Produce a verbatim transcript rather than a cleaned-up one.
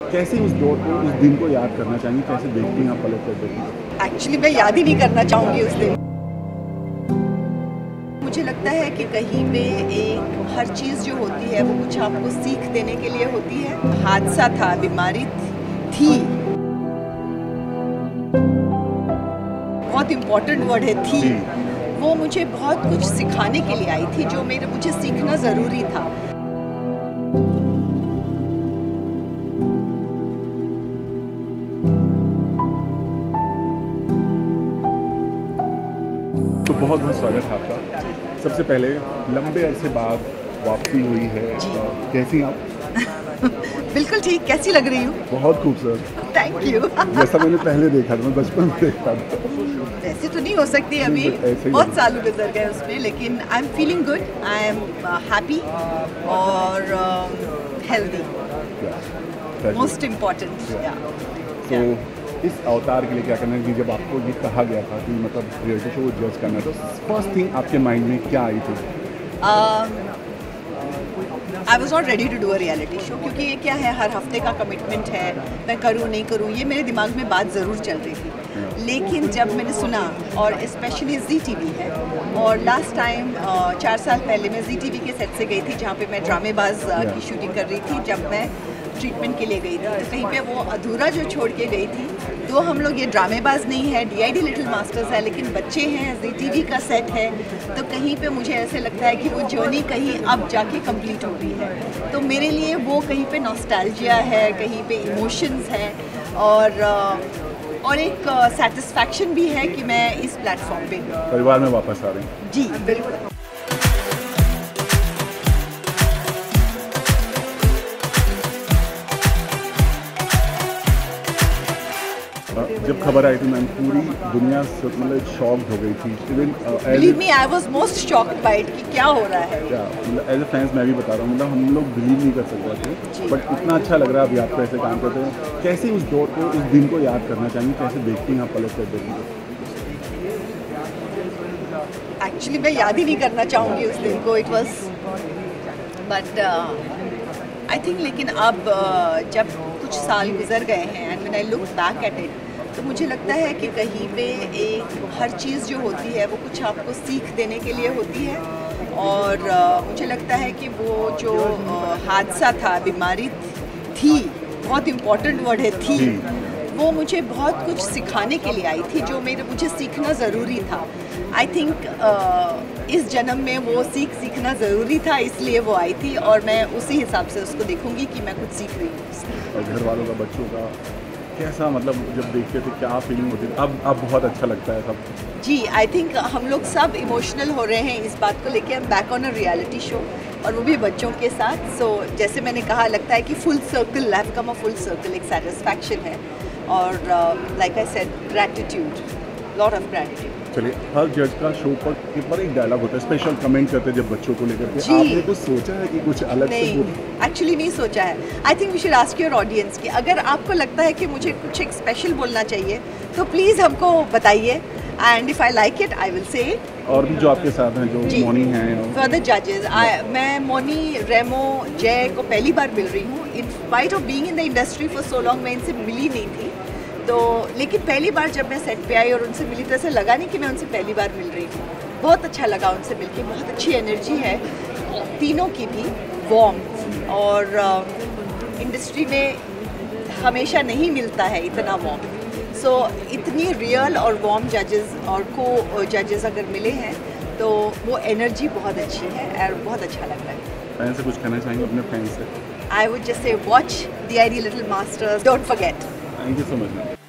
कैसे उस दौर को, उस दिन को याद करना चाहेंगे? कैसे देखती हैं आप पलट कर देखती? एक्चुअली मैं याद ही नहीं करना चाहूँगी उस दिन। मुझे लगता है कि कहीं पे एक हर चीज़ जो होती है वो कुछ आपको सीख देने के लिए होती है। हादसा था, बीमारी थी, बहुत इम्पोर्टेंट वर्ड है थी, वो मुझे बहुत कुछ सिखाने के लिए आई थी जो मेरे मुझे सीखना ज़रूरी था। तो बहुत बहुत स्वागत है आपका। सबसे पहले लंबे अरसे बाद वापसी हुई है, कैसी आप? बिल्कुल ठीक। कैसी लग रही हूँ? बहुत खूबसूरत। Thank you. जैसा मैंने पहले देखा था, मैं बचपन में देखा था। वैसे तो नहीं हो सकती अभी, बहुत साल गुजर गए उसमें, लेकिन I am feeling good, I am happy और हेल्दी, मोस्ट इम्पोर्टेंट। तो इस अवतार के लिए क्या करना है कि जब आपको ये कहा गया था कि मतलब रियलिटी शो जज करना, तो फर्स्ट थिंग आपके माइंड में क्या आई थी? I was not ready to do a reality show, क्योंकि ये क्या है, हर हफ्ते का कमिटमेंट है, मैं करूँ नहीं करूँ, ये मेरे दिमाग में बात ज़रूर चल रही थी। लेकिन जब मैंने सुना, और स्पेशली जी टी वी है, और लास्ट टाइम चार साल पहले मैं जी टी वी के सेट से गई थी जहाँ पे मैं ड्रामेबाज की शूटिंग कर रही थी, जब मैं ट्रीटमेंट के लिए गई थी, तो कहीं पे वो अधूरा जो छोड़ के गई थी। तो हम लोग ये ड्रामेबाज नहीं है, D I D little masters है, लेकिन बच्चे हैं, जी टी वी का सेट है, तो कहीं पे मुझे ऐसे लगता है कि वो जर्नी कहीं अब जाके कंप्लीट हो गई है। तो मेरे लिए वो कहीं पे नॉस्टैल्जिया है, कहीं पे इमोशंस हैं, और और एक सेटिस्फैक्शन भी है कि मैं इस प्लेटफॉर्म पे परिवार में वापस आ रही हूँ। जी बिल्कुल। जब खबर आई थी मैम, पूरी दुनिया मतलब शॉक्ड हो गई थी। Even believe me, I was most shocked by it कि क्या हो रहा है। क्या मतलब एज ए फैंस मैं भी बता रहा हूँ, मतलब हम लोग बिलीव नहीं कर सकते थे, बट इतना अच्छा लग रहा है अभी आपको ऐसे काम करते हैं। कैसे उस दौर को, उस दिन को याद करना चाहेंगे? कैसे देखती हैं आप पलट कर देखती? एक्चुअली मैं याद ही नहीं करना चाहूँगी उस दिन को। It was but I think, लेकिन अब uh, जब कुछ साल गुजर गए हैं and when I look back at it, तो मुझे लगता है कि कहीं पे एक हर चीज़ जो होती है वो कुछ आपको सीख देने के लिए होती है। और uh, मुझे लगता है कि वो जो uh, हादसा था, बीमारी थी, बहुत इम्पोर्टेंट वर्ड है थी, वो मुझे बहुत कुछ सिखाने के लिए आई थी जो मेरे मुझे सीखना ज़रूरी था। आई थिंक uh, इस जन्म में वो सीख सीखना ज़रूरी था, इसलिए वो आई थी, और मैं उसी हिसाब से उसको देखूंगी कि मैं कुछ सीख रही हूँ। और घर वालों का, बच्चों का कैसा, मतलब जब देखते थे क्या फीलिंग होती थी? अब अब बहुत अच्छा लगता है सब। जी, आई थिंक हम लोग सब इमोशनल हो रहे हैं इस बात को लेके। हम back on a reality show, और वो भी बच्चों के साथ। सो so, जैसे मैंने कहा, लगता है कि full circle, life come a full circle, एक सेटिस्फैक्शन है, और like I said, gratitude, lot of gratitude. चलिए, हर जज का शो पर के पर एक डायलॉग होता है, स्पेशल कमेंट करते हैं जब बच्चों को लेकर के। आपने कुछ सोचा है कि कुछ अलग नहीं, से? एक्चुअली नहीं सोचा है। I think we should ask your audience कि अगर आपको लगता है कि मुझे कुछ एक स्पेशल बोलना चाहिए तो प्लीज़ हमको बताइए, and if I like it I will say it. और भी जो आपके साथ हैं, जो मोनी हैं, फॉर द जजेस, मैं मोनी, रेमो, जय को पहली बार मिल रही हूँ। In spite of being in the industry for so long, मैं इनसे मिली नहीं थी, तो लेकिन पहली बार जब मैं सेट पे आई और उनसे मिली, तो ऐसा लगा नहीं कि मैं उनसे पहली बार मिल रही थी। बहुत अच्छा लगा उनसे मिलके, बहुत अच्छी एनर्जी है तीनों की भी, वार्म, और इंडस्ट्री में हमेशा नहीं मिलता है इतना वार्म। सो so, इतनी रियल और वार्म जजेस और को जजेस अगर मिले हैं तो वो एनर्जी बहुत अच्छी है और बहुत अच्छा लग रहा है। फैन से कुछ कहना चाहेंगे अपने फैन से? I would just say watch D I D little masters, don't forget. Thank you so much.